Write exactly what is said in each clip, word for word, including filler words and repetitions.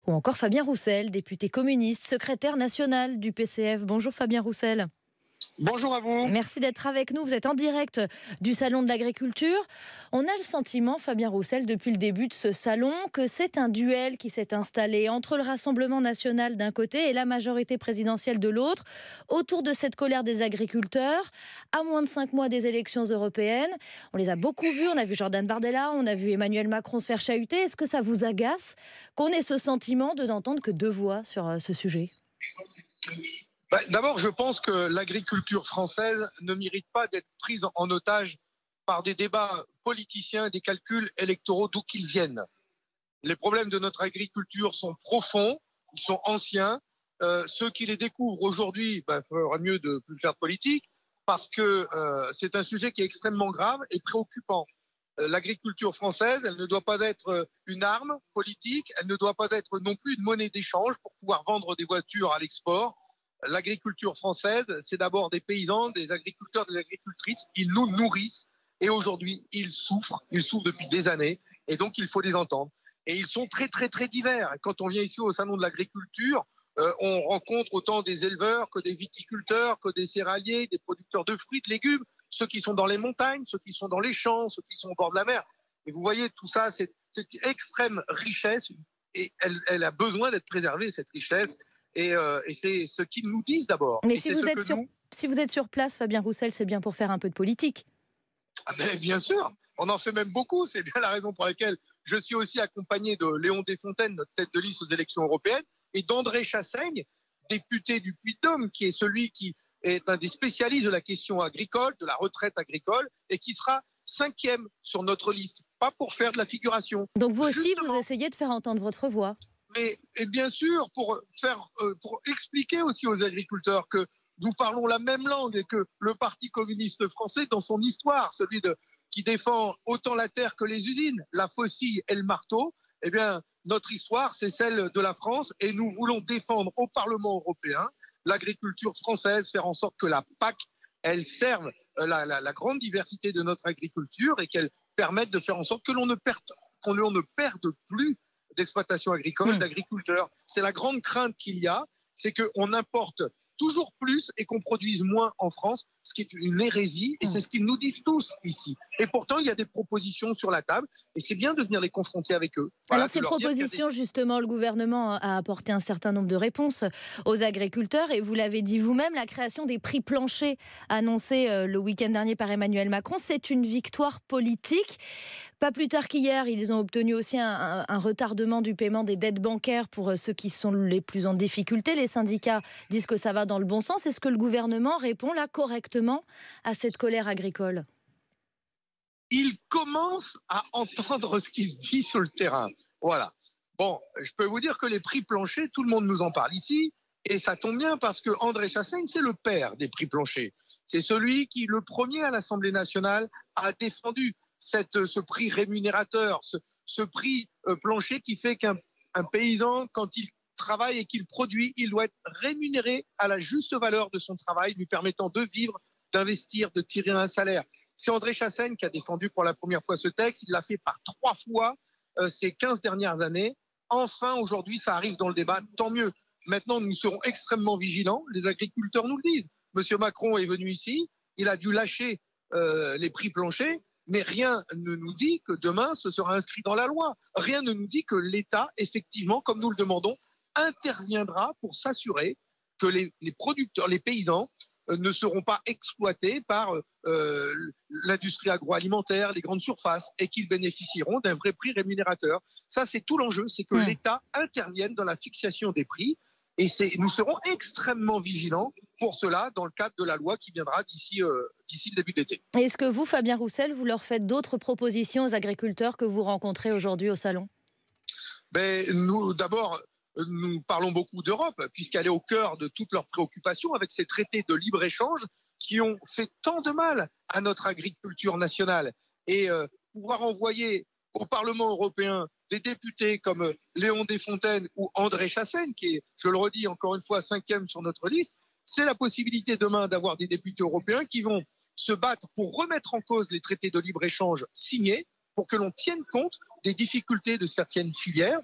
ou encore Fabien Roussel, député communiste, secrétaire national du P C F. Bonjour Fabien Roussel. Bonjour à vous. Merci d'être avec nous. Vous êtes en direct du Salon de l'Agriculture. On a le sentiment, Fabien Roussel, depuis le début de ce salon, que c'est un duel qui s'est installé entre le Rassemblement national d'un côté et la majorité présidentielle de l'autre, autour de cette colère des agriculteurs, à moins de cinq mois des élections européennes. On les a beaucoup vus. On a vu Jordan Bardella, on a vu Emmanuel Macron se faire chahuter. Est-ce que ça vous agace qu'on ait ce sentiment de n'entendre que deux voix sur euh, ce sujet ? Bah, D'abord, je pense que l'agriculture française ne mérite pas d'être prise en otage par des débats politiciens et des calculs électoraux d'où qu'ils viennent. Les problèmes de notre agriculture sont profonds, ils sont anciens. Euh, ceux qui les découvrent aujourd'hui, bah, ferait mieux de plus faire de politique, parce que euh, c'est un sujet qui est extrêmement grave et préoccupant. Euh, L'agriculture française, elle ne doit pas être une arme politique, elle ne doit pas être non plus une monnaie d'échange pour pouvoir vendre des voitures à l'export. L'agriculture française, c'est d'abord des paysans, des agriculteurs, des agricultrices. Ils nous nourrissent et aujourd'hui, ils souffrent. Ils souffrent depuis des années et donc il faut les entendre. Et ils sont très, très, très divers. Et quand on vient ici au Salon de l'Agriculture, euh, on rencontre autant des éleveurs que des viticulteurs, que des céréaliers, des producteurs de fruits, de légumes, ceux qui sont dans les montagnes, ceux qui sont dans les champs, ceux qui sont au bord de la mer. Et vous voyez, tout ça, c'est une extrême richesse et elle, elle a besoin d'être préservée, cette richesse. Et, euh, et c'est ce qu'ils nous disent d'abord. Mais et si vous, êtes sur, nous... si vous êtes sur place, Fabien Roussel, c'est bien pour faire un peu de politique. Ah ben, bien sûr, on en fait même beaucoup. C'est bien la raison pour laquelle je suis aussi accompagné de Léon Desfontaines, notre tête de liste aux élections européennes, et d'André Chassaigne, député du Puy-de-Dôme, qui est celui qui est un des spécialistes de la question agricole, de la retraite agricole, et qui sera cinquième sur notre liste. Pas pour faire de la figuration. Donc vous aussi, Justement, vous essayez de faire entendre votre voix. Mais et bien sûr, pour, faire, euh, pour expliquer aussi aux agriculteurs que nous parlons la même langue et que le Parti communiste français, dans son histoire, celui de, qui défend autant la terre que les usines, la faucille et le marteau, eh bien, notre histoire, c'est celle de la France et nous voulons défendre au Parlement européen l'agriculture française, faire en sorte que la P A C, elle serve la, la, la grande diversité de notre agriculture et qu'elle permette de faire en sorte que l'on ne perde, qu'on ne perde plus d'exploitation agricole, mmh. d'agriculteurs. C'est la grande crainte qu'il y a, c'est qu'on importe toujours plus et qu'on produise moins en France, ce qui est une hérésie, et mmh. c'est ce qu'ils nous disent tous ici. Et pourtant, il y a des propositions sur la table, et c'est bien de venir les confronter avec eux. Voilà, Alors ces propositions, des... justement, le gouvernement a apporté un certain nombre de réponses aux agriculteurs, et vous l'avez dit vous-même, la création des prix planchers annoncés euh, le week-end dernier par Emmanuel Macron, c'est une victoire politique. Pas plus tard qu'hier, ils ont obtenu aussi un, un, un retardement du paiement des dettes bancaires pour ceux qui sont les plus en difficulté. Les syndicats disent que ça va dans le bon sens. Est-ce que le gouvernement répond là correctement à cette colère agricole ? Il commence à entendre ce qui se dit sur le terrain. Voilà. Bon, je peux vous dire que les prix planchers, tout le monde nous en parle ici. Et ça tombe bien parce que André Chassaigne, c'est le père des prix planchers. C'est celui qui, le premier à l'Assemblée nationale, a défendu Cette, ce prix rémunérateur, ce, ce prix euh, plancher qui fait qu'un un paysan, quand il travaille et qu'il produit, il doit être rémunéré à la juste valeur de son travail, lui permettant de vivre, d'investir, de tirer un salaire. C'est André Chassaigne qui a défendu pour la première fois ce texte. Il l'a fait par trois fois euh, ces quinze dernières années. Enfin, aujourd'hui, ça arrive dans le débat, tant mieux. Maintenant, nous serons extrêmement vigilants. Les agriculteurs nous le disent. Monsieur Macron est venu ici, il a dû lâcher euh, les prix planchers. Mais rien ne nous dit que demain, ce sera inscrit dans la loi. Rien ne nous dit que l'État, effectivement, comme nous le demandons, interviendra pour s'assurer que les, les producteurs, les paysans, euh, ne seront pas exploités par euh, l'industrie agroalimentaire, les grandes surfaces, et qu'ils bénéficieront d'un vrai prix rémunérateur. Ça, c'est tout l'enjeu, c'est que mmh. l'État intervienne dans la fixation des prix. Et nous serons extrêmement vigilants pour cela dans le cadre de la loi qui viendra d'ici euh, d'ici le début de l'été. Est-ce que vous, Fabien Roussel, vous leur faites d'autres propositions aux agriculteurs que vous rencontrez aujourd'hui au Salon ? Ben, nous, d'abord, nous parlons beaucoup d'Europe, puisqu'elle est au cœur de toutes leurs préoccupations avec ces traités de libre-échange qui ont fait tant de mal à notre agriculture nationale. Et euh, pouvoir envoyer au Parlement européen des députés comme Léon Desfontaines ou André Chassaigne, qui est, je le redis encore une fois, cinquième sur notre liste, c'est la possibilité demain d'avoir des députés européens qui vont se battre pour remettre en cause les traités de libre-échange signés, pour que l'on tienne compte des difficultés de certaines filières.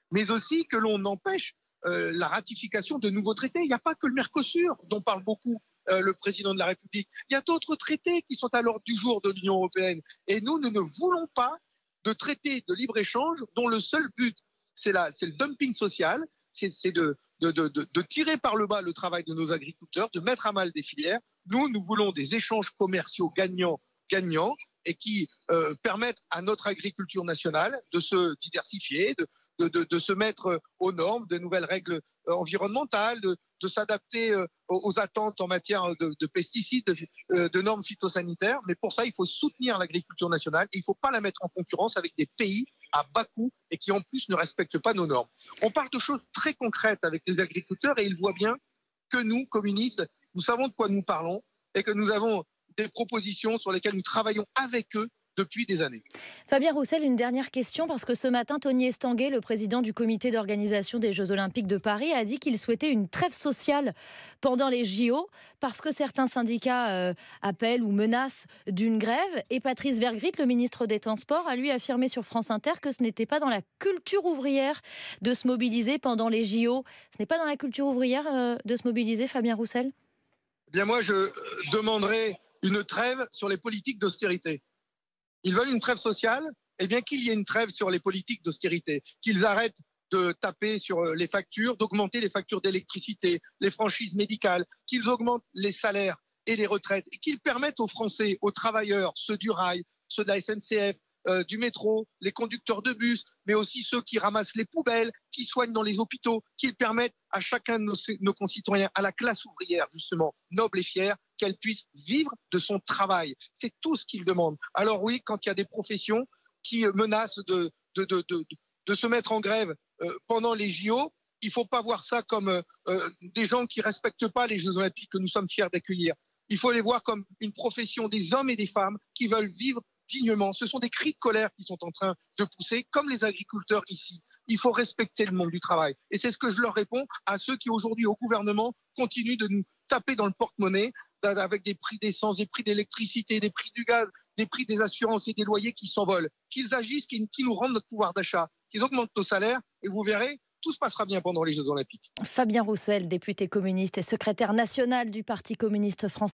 mais aussi que l'on empêche euh, la ratification de nouveaux traités. Il n'y a pas que le Mercosur, dont parle beaucoup euh, le président de la République. Il y a d'autres traités qui sont à l'ordre du jour de l'Union européenne. Et nous, nous ne voulons pas de traités de libre-échange dont le seul but, c'est le dumping social, c'est de, de, de, de tirer par le bas le travail de nos agriculteurs, de mettre à mal des filières. Nous, nous voulons des échanges commerciaux gagnants-gagnants et qui euh, permettent à notre agriculture nationale de se diversifier, de, de, de, de se mettre aux normes, de nouvelles règles euh, environnementales, de, de s'adapter euh, aux attentes en matière de, de pesticides, de, euh, de normes phytosanitaires. Mais pour ça, il faut soutenir l'agriculture nationale et il ne faut pas la mettre en concurrence avec des pays à bas coût et qui en plus ne respectent pas nos normes. On parle de choses très concrètes avec les agriculteurs et ils voient bien que nous, communistes, nous savons de quoi nous parlons et que nous avons des propositions sur lesquelles nous travaillons avec eux depuis des années. Fabien Roussel, une dernière question, parce que ce matin, Tony Estanguet, le président du comité d'organisation des Jeux Olympiques de Paris, a dit qu'il souhaitait une trêve sociale pendant les J O, parce que certains syndicats euh, appellent ou menacent d'une grève. Et Patrice Vergrit, le ministre des Transports, a lui affirmé sur France Inter que ce n'était pas dans la culture ouvrière de se mobiliser pendant les J O. Ce n'est pas dans la culture ouvrière euh, de se mobiliser, Fabien Roussel ? Eh bien moi, je demanderai une trêve sur les politiques d'austérité. Ils veulent une trêve sociale, eh bien qu'il y ait une trêve sur les politiques d'austérité, qu'ils arrêtent de taper sur les factures, d'augmenter les factures d'électricité, les franchises médicales, qu'ils augmentent les salaires et les retraites, et qu'ils permettent aux Français, aux travailleurs, ceux du rail, ceux de la S N C F, euh, du métro, les conducteurs de bus, mais aussi ceux qui ramassent les poubelles, qui soignent dans les hôpitaux, qu'ils permettent à chacun de nos, nos concitoyens, à la classe ouvrière justement, noble et fière, qu'elle puisse vivre de son travail. C'est tout ce qu'ils demandent. Alors oui, quand il y a des professions qui menacent de, de, de, de, de se mettre en grève euh, pendant les J O, il ne faut pas voir ça comme euh, des gens qui ne respectent pas les Jeux Olympiques que nous sommes fiers d'accueillir. Il faut les voir comme une profession des hommes et des femmes qui veulent vivre dignement. Ce sont des cris de colère qui sont en train de pousser, comme les agriculteurs ici. Il faut respecter le monde du travail. Et c'est ce que je leur réponds à ceux qui aujourd'hui au gouvernement continuent de nous taper dans le porte-monnaie avec des prix d'essence, des prix d'électricité, des prix du gaz, des prix des assurances et des loyers qui s'envolent. Qu'ils agissent, qu'ils nous rendent notre pouvoir d'achat, qu'ils augmentent nos salaires et vous verrez, tout se passera bien pendant les Jeux Olympiques. Fabien Roussel, député communiste et secrétaire national du Parti communiste français.